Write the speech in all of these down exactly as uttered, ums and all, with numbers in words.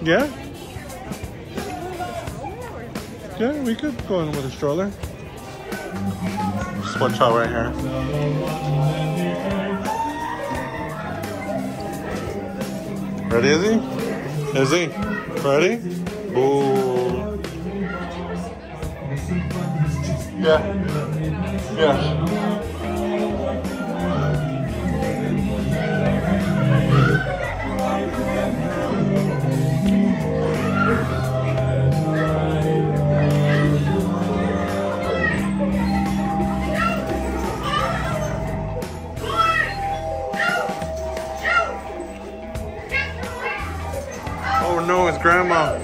Yeah? Yeah, we could go in with a stroller. Just one child right here. Ready, Izzy? Izzy? Ready? Ooh. Yeah. Yeah. Oh no, it's Grandma.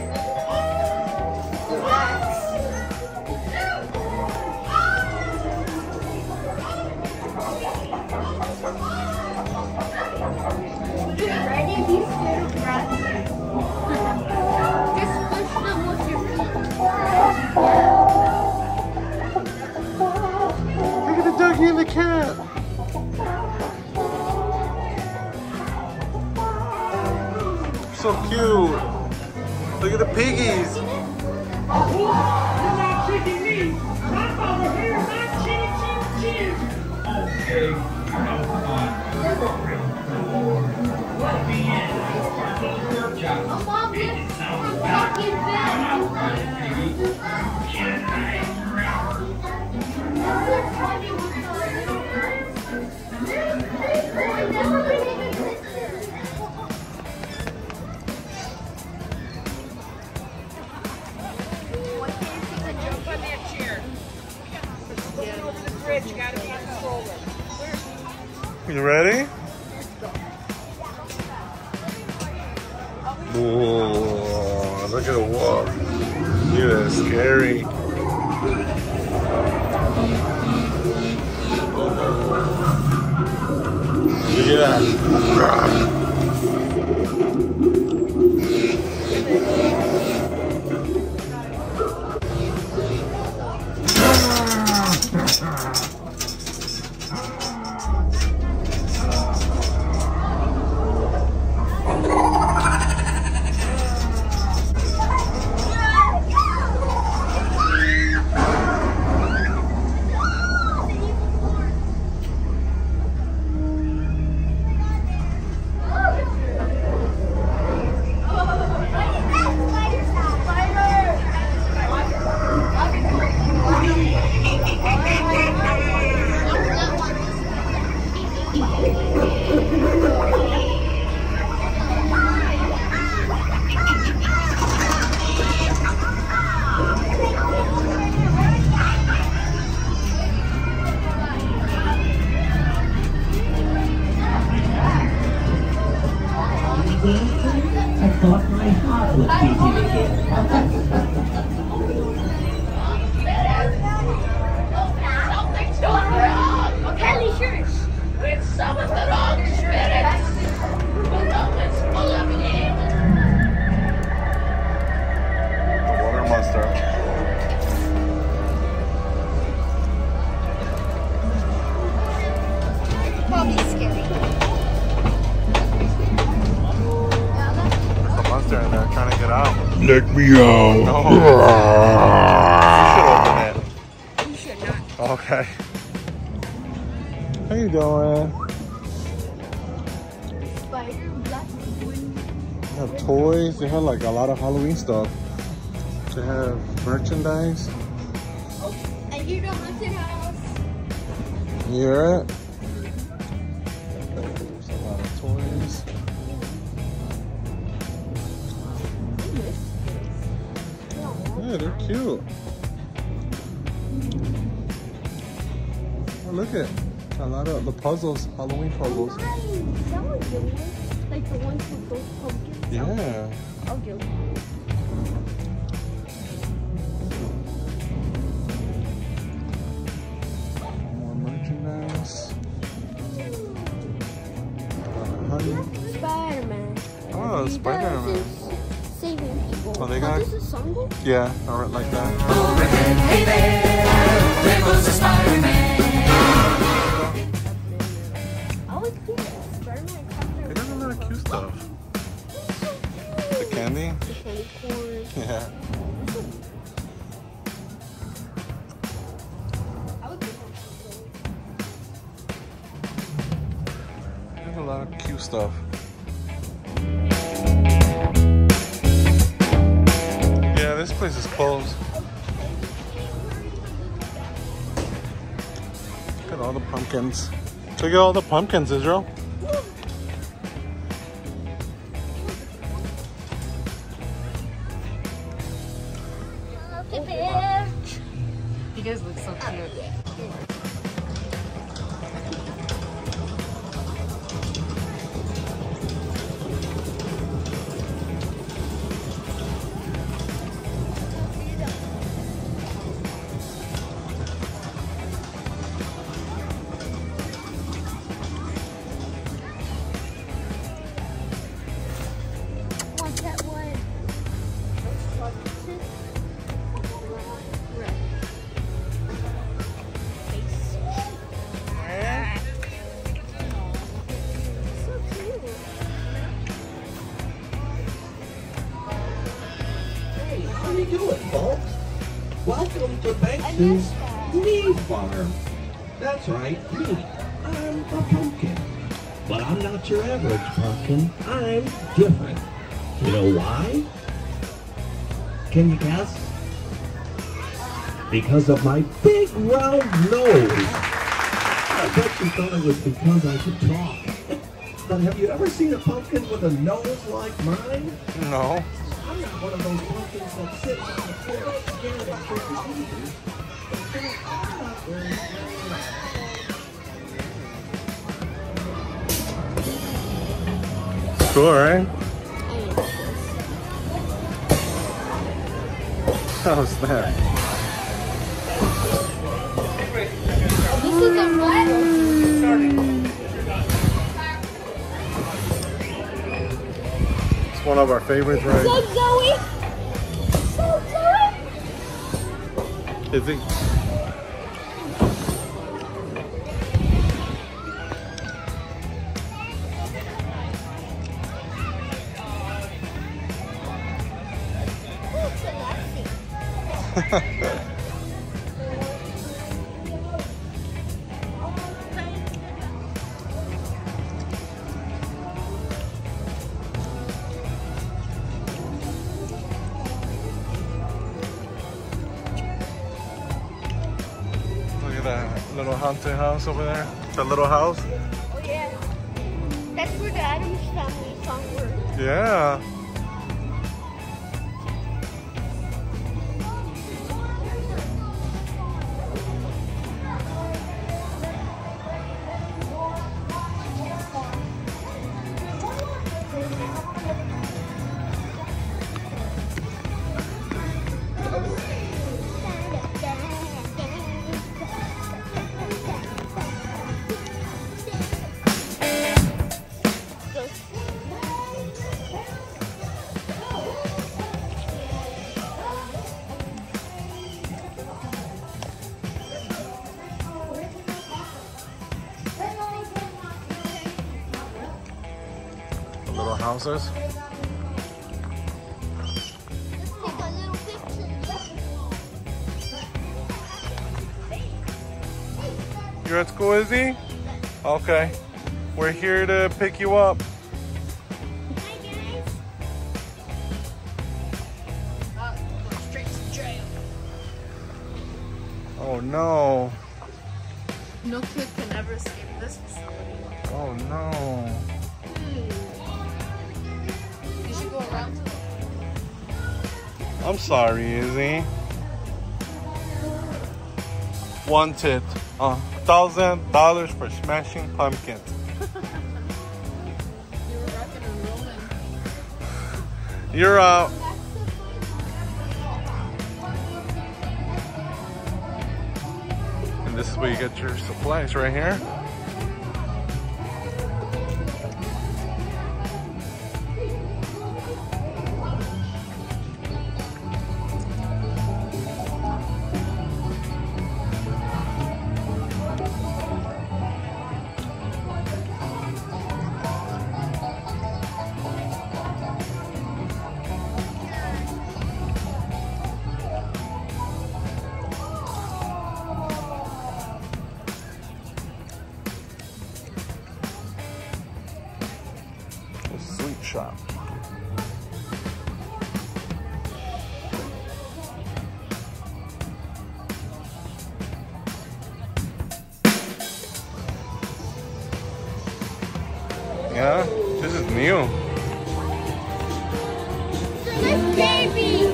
Look at the doggy and the cat. So cute. Look at the piggies. You're not tricking me. I'm over here, not chin, chin, chin. Okay, come on. Let me in. Work job. It sounds bad. You gotta be in the stroller. You ready? Whoa, look at the walk. Look at that, scary. Look at that. I thought my heart was beating again. Something's going wrong. Kelly shirts. It's some of the wrong shredders. The room is full of him. The water monster. Probably scary. Monster in there trying to get out. Let me out. No. You should open it. You should not. Okay. How you doing? Spider, black wind. They have toys. They have like a lot of Halloween stuff. They have merchandise. Oh, and you're the haunted house. You hear it? There's a lot of toys. Yeah, they're cute. Oh, look at a lot of the puzzles, Halloween puzzles. Nice. That was good one. Like the ones with those pumpkins. Yeah. I'll do. More merchandise. Honey. Spider-Man. Oh, He Spider-Man. does is saving people. Oh, they got- How does the song go? Yeah, or like that. Overhead, hey there, there goes the Spider-Man. I would think Spider-Man comes They got a lot of cute stuff. The candy. lot of cute stuff. Yeah, this place is closed. Look at all the pumpkins. Look at all the pumpkins, Israel. You guys look so cute. Want that one? How you doing, folks? Welcome to Banks's Meat Farm. That's right, me. I'm a pumpkin. But I'm not your average pumpkin. I'm different. You know why? Can you guess? Because of my big round nose. I bet you thought it was because I could talk. But have you ever seen a pumpkin with a nose like mine? No. I'm not one of those pumpkins that sits on the porch scared and trick-or-treaters. In fact, I'm not very scary. Cool, right? How's that? This is a what? It's one of our favorites, right? So Zoe. So Zoe. Is it? Look at that little haunted house over there. The little house. Oh yeah. That's where the Addams Family song works. Yeah. The little houses. Let's take a little picture. You're at school, Izzy? Okay. We're here to pick you up. Hi guys. Uh, go straight to jail. Oh no. No kid can ever escape this facility. Oh no. You should go around to them. I'm sorry, Izzy. Wanted a thousand dollars for smashing pumpkins. You were rocking and rolling. You're out. And this is where you get your supplies right here. shop. Yeah, this is new. This baby.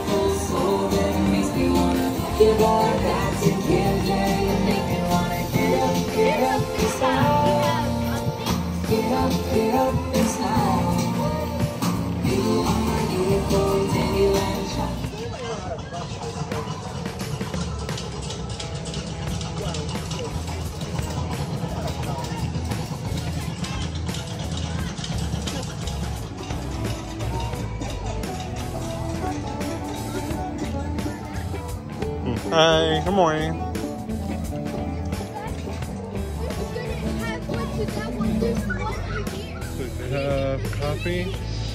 Hi, good morning. They have coffee.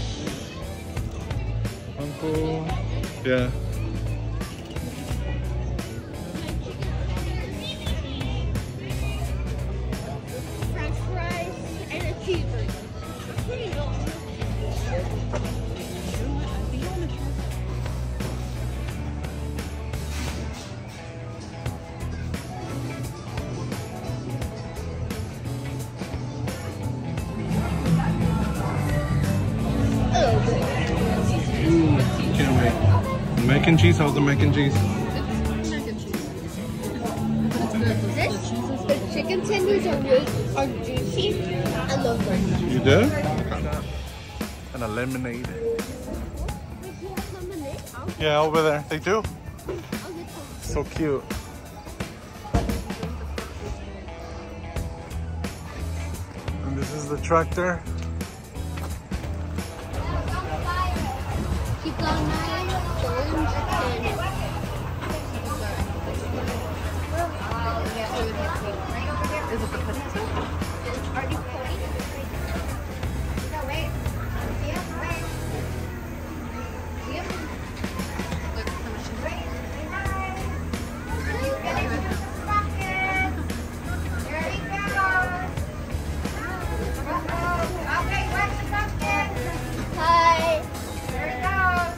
Uncle. Yeah. French fries and a cheeseburger. Here you go. Can't wait. Mac and cheese, how's the mac and cheese? This, the chicken tenders are really are juicy. I love them. You do? Okay. And a lemonade. Yeah, over there. They do. So cute. And this is the tractor. Keep going, Ryan. Orange and Is it the potato? are you pouring? No, wait. Yep, wait. Yep. Look, how much is it? There he goes. Okay, where's the pumpkin? Hi. There it goes.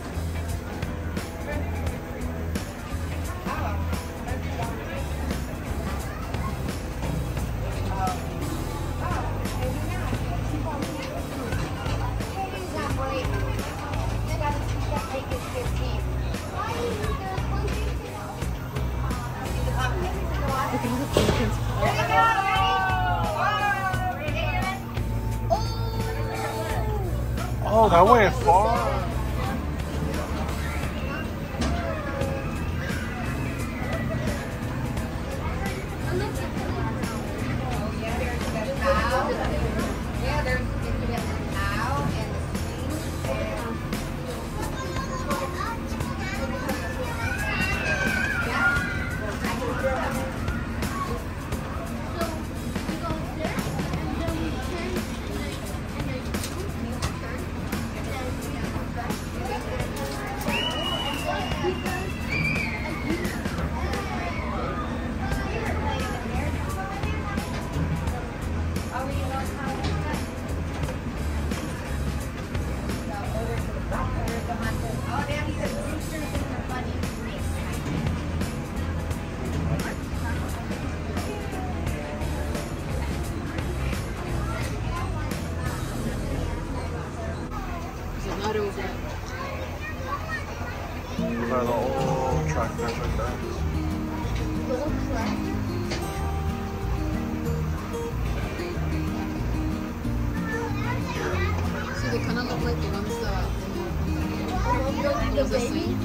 Oh, that went far. Yeah, there's a cow and Not over. These are the old tractors like that. So they kind of look like the ones that the was baby. asleep.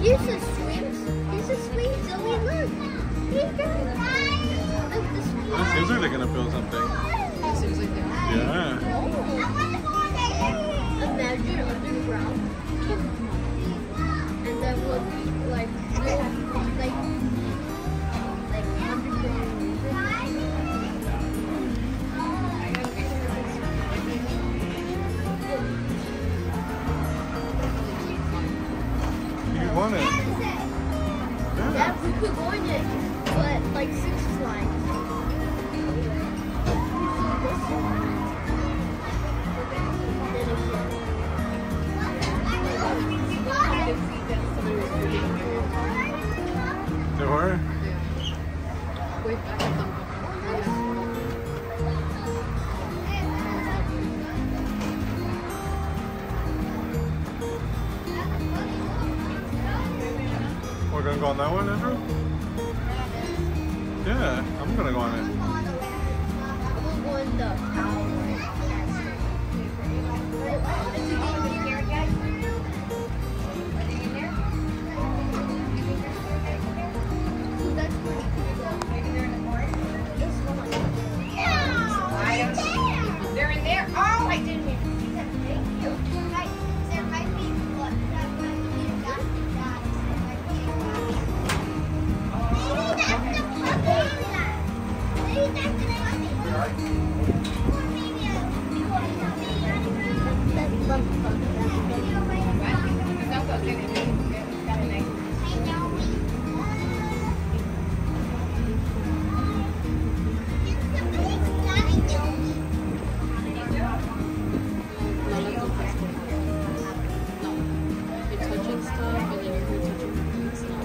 Here's the swings. Here's the swing, Zoe. Look. Here's the Look, the swing. It seems like they're gonna build something. It seems like they are. Yeah. Imagine underground. And then we'll be like, real, like, like underground music. You want it? Yeah, we could go in it, but like six slides. They were? Wait, back at them. We're gonna go on that one, Andrew? Yeah, I'm gonna go on it. We'll go in the tower. That's pretty cool. They're in there. Oh, I didn't hear. Thank you. You're touching stuff and then you're touching food stuff.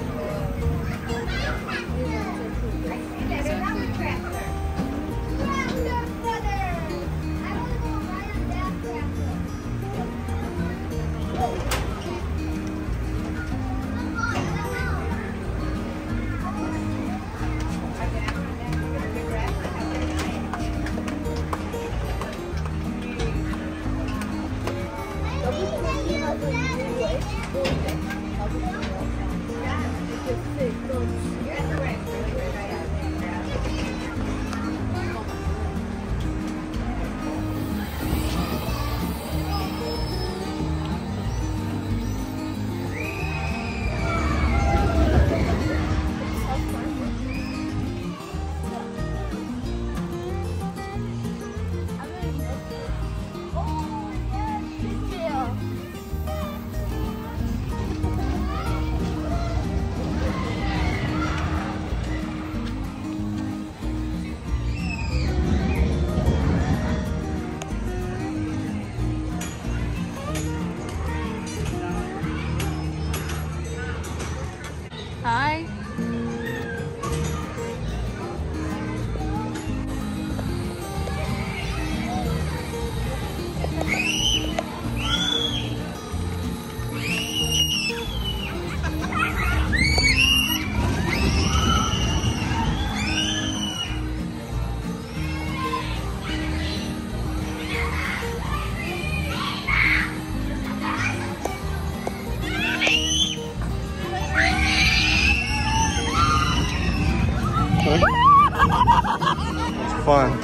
Hi. It's fun.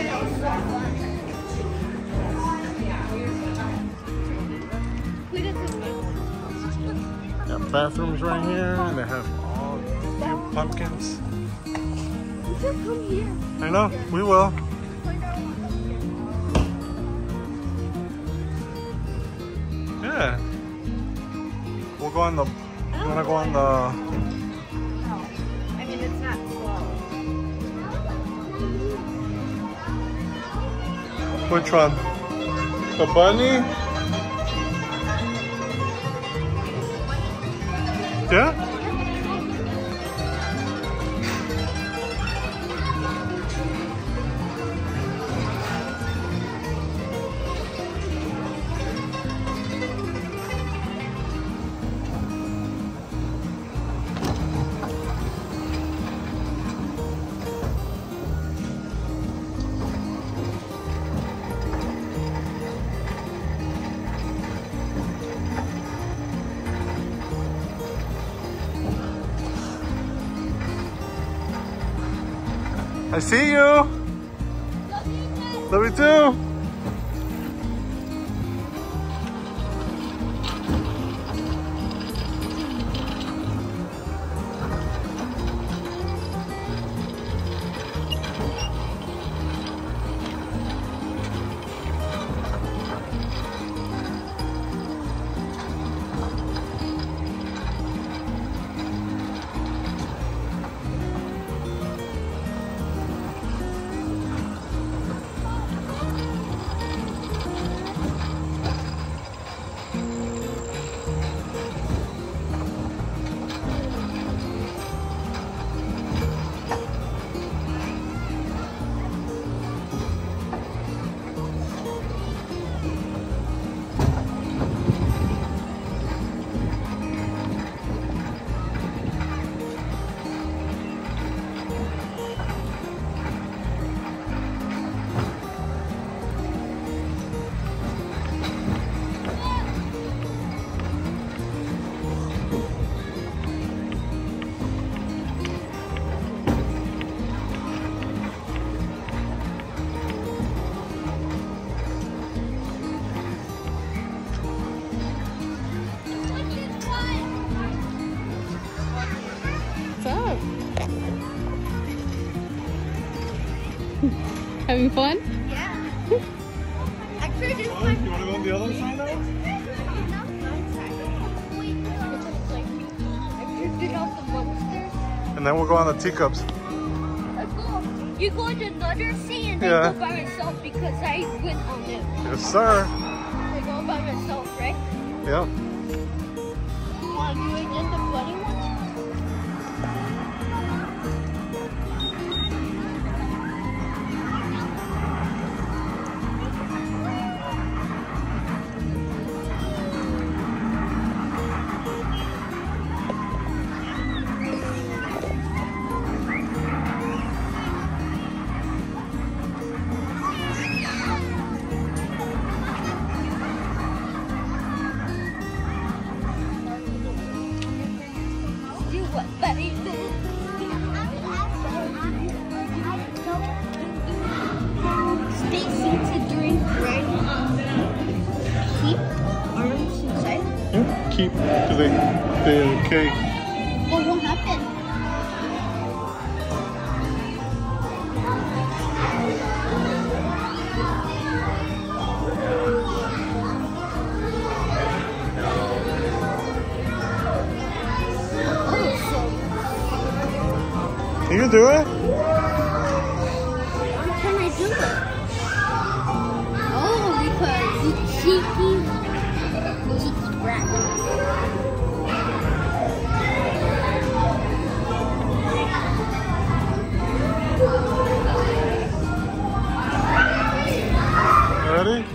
Got bathrooms right here, and they have all new pumpkins. We should come here. I know, we will. Yeah. We'll go on the, you wanna go on the, I mean, it's not slow. which one? The bunny? Yeah? I see you. Love you too. Having fun? Yeah. Actually, this You one. want to go on the other side now? And then we'll go on the teacups. You go on another sea and then Yeah. go by myself because I went on it. Yes, sir. I go by myself, right? Yep. You want to do it in the bloody one? Do what, buddy? Stay seated during right? Keep arms inside. Yeah. Keep, because they, they okay. What will happen? You can do it. How can I do it? Oh, because you cheeky, cheeky brat. Ready?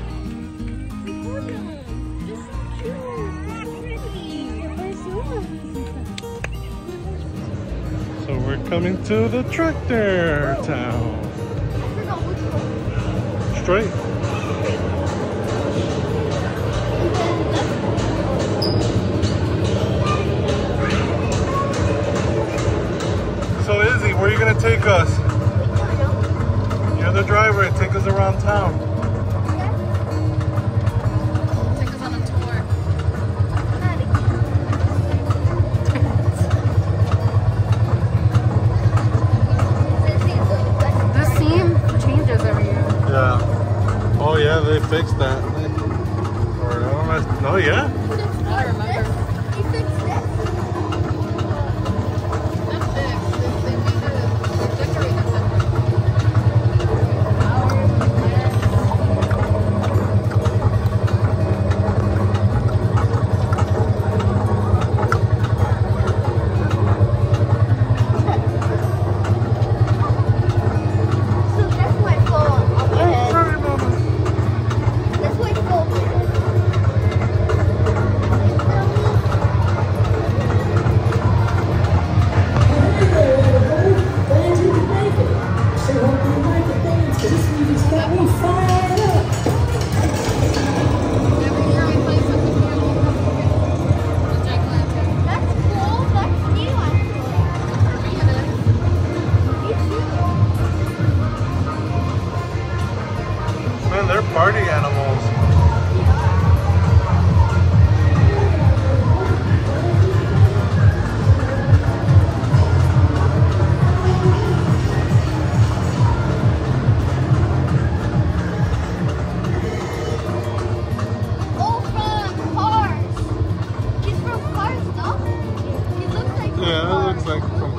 So we're coming to the tractor town. Straight. So Izzy, where are you gonna take us? You're the driver and take us around town. Take us on a tour. This scene changes every year. Yeah. Oh yeah, they fixed that. Or I don't know. No, yeah. I remember. He fixed this. Not fixed. They, they made it decorated different. So that's why it's going on my head. Sorry, Mama. That's why it's going on my head.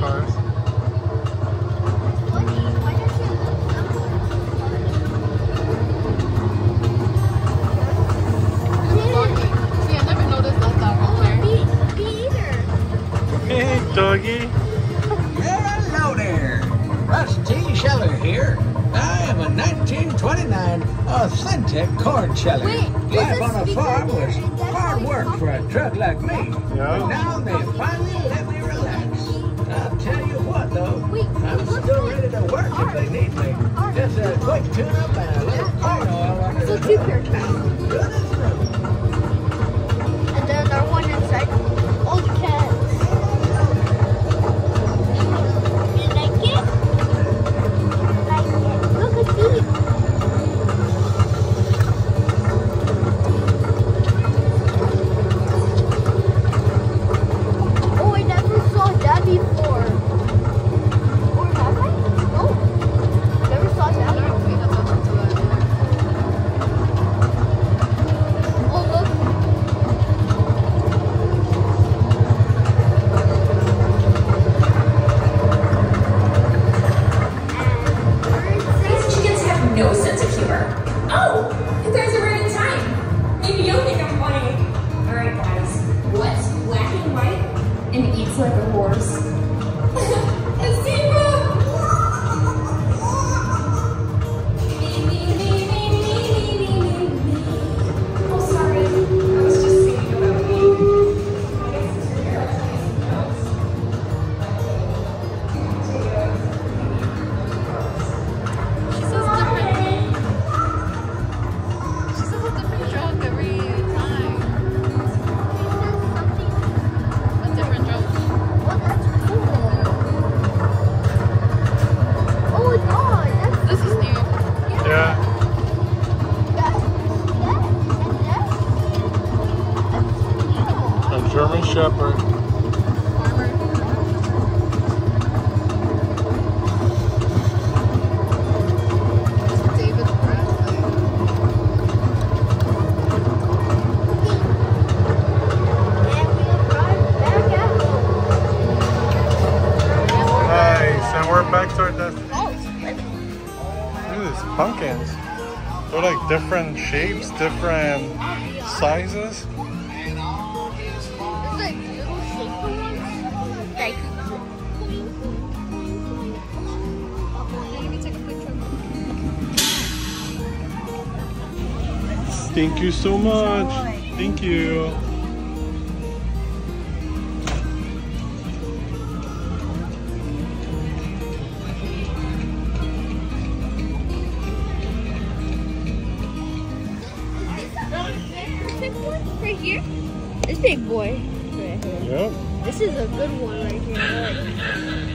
cars. Funny, why does she look See, I never noticed that that right there. Me, me either. Hey, doggy. Hello there. Russ T. Sheller here. I am a nineteen twenty-nine authentic corn sheller. Wait, Life there's a on a speaker farm there, was and that's hard how work you for a truck like me. Yeah. But now they finally let me relax. I'll tell you what though, Wait, I'm it looks still like ready to work if cars. they need me. Cars. Just a quick tune-up and a little corn oil under So the two hood. pure tracks. Good as new. And then another one inside. All the cats. You like it? Like it. Look at these. Oh, I never saw that before. Or have I? No. Never saw I that don't before. pay attention to that. Oh, look. These chickens have no sense of humor. Oh, you guys are right in time. Maybe you'll think I'm funny. All right, guys. What's black and white and eats like a horse? A zebra! Me, me, me, me, me, me, me, me. Oh, sorry. I was just thinking about me. I guess it's your hair. Something else. She says different. She says a different joke every time. A different joke. Oh, that's cool. Oh, God, that's This is new. Yeah. that. That and that. That's new. A German Shepherd. Farmer. David Bradley. And we arrived back at home. Nice. And we're back to our destination. Oh, it's Look at these pumpkins. They're like different shapes, different sizes. It's like little shaper ones. Like, Let me take a picture of it. Thank you so much. Thank you. this big one right here. This big boy right here. Yep. This is a good one right here. I like.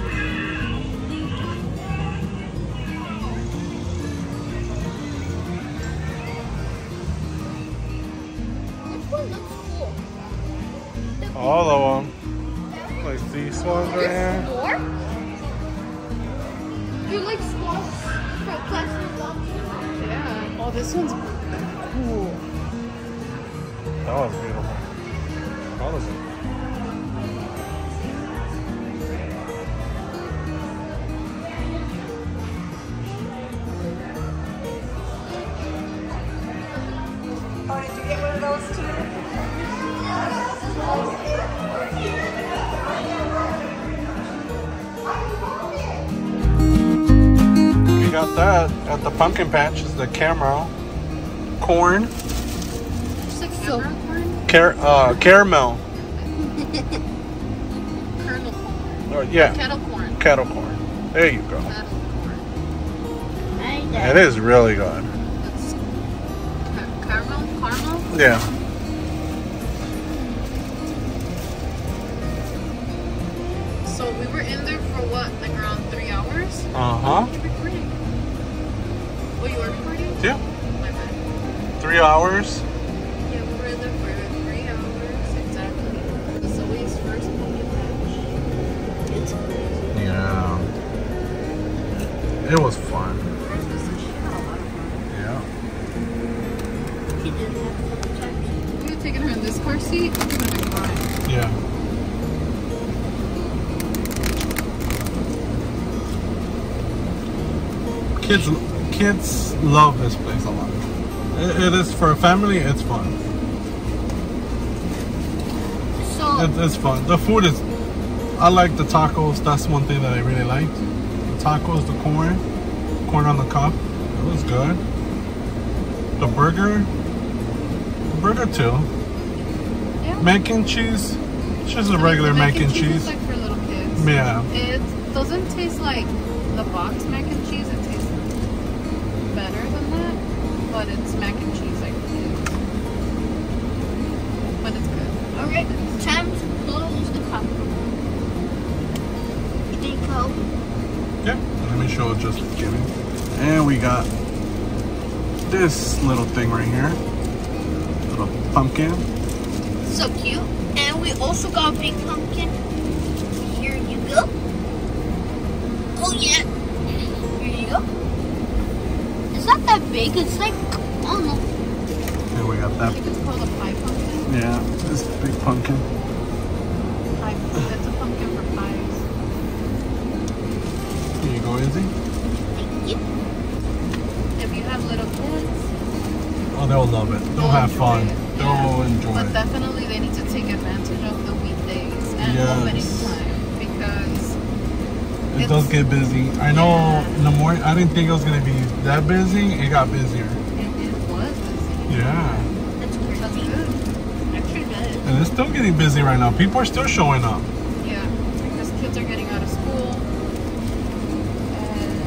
Which one looks cool? The All of them. Like these ones right here. More? You like squash from Clash of Yeah. Oh, this one's cool. That was beautiful. That was it. Oh, did you get one of those too? We got that at the pumpkin patch. Is the caramel corn, Just like so. Corn? car uh, caramel. Kernel corn. Oh, yeah, Kettle corn. kettle corn. There you go. Kettle corn. I like It that. is really good. That's ca- caramel? Caramel? Yeah. So we were in there for what? Like around three hours? Uh huh. What were you recording? Oh, you were recording? Yeah. My bad. Three hours. Yeah, we were in there for three hours exactly. It was Zoe's first pumpkin patch. It's crazy. Yeah. It was fun. Hers was she had a lot of fun. Yeah. She didn't have to check. We were taking her in this car seat. I'm gonna be fine. Yeah. kids kids love this place a lot. It, it is for a family. It's fun. So It, it's fun. The food is. I like the tacos. That's one thing that I really liked. The tacos, the corn, corn on the cob. It was good. The burger, the burger too. Yeah. Mac and cheese. It's just a regular mac and cheese. is like for little kids. Yeah. It doesn't taste like the box mac and cheese. It tastes better than that, but it's mac and cheese like kids. But it's good. alright, time to close the cup. Stay cold. Yeah. Let me show just the beginning. And we got this little thing right here. Little pumpkin. So cute. And we also got a big pumpkin. Here you go. Oh yeah. Here you go. It's not that big. It's like, I don't know. And we got I that. think it's called a pie pumpkin. Yeah. This big pumpkin. Pie. That's a pumpkin for pies. Here you go, Izzy. Thank you. If you have little kids, Oh, they'll love it. They'll They'll have enjoy fun. it, They'll yeah. enjoy but it. definitely they need to take advantage of the weekdays and Yes. opening time because It does it's- get busy. I know Yeah. in the morning, I didn't think it was going to be that busy. It got busier. it, it was busy. Yeah. That's That's crazy. good. Actually good. And it's still getting busy right now. People are still showing up. Yeah, because kids are getting out of school. And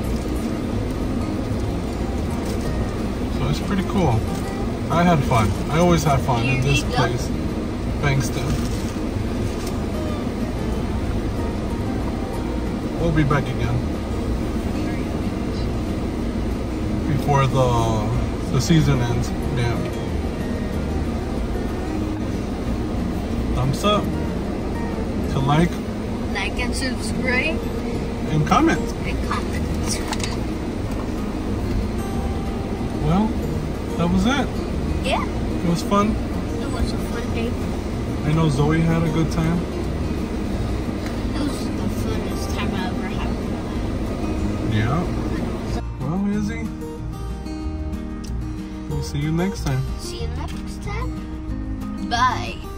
So it's pretty cool. I had fun. I always have fun in this Here we go. place. Bankston. We'll be back again before the the season ends. Yeah. Thumbs up to like Like and subscribe and comment. and comment. Well, that was it. Yeah, It was fun. it was a fun day. I know Zoe had a good time. It was the funnest time I ever had. Yeah. Well, Izzy, we'll see you next time. See you next time. Bye.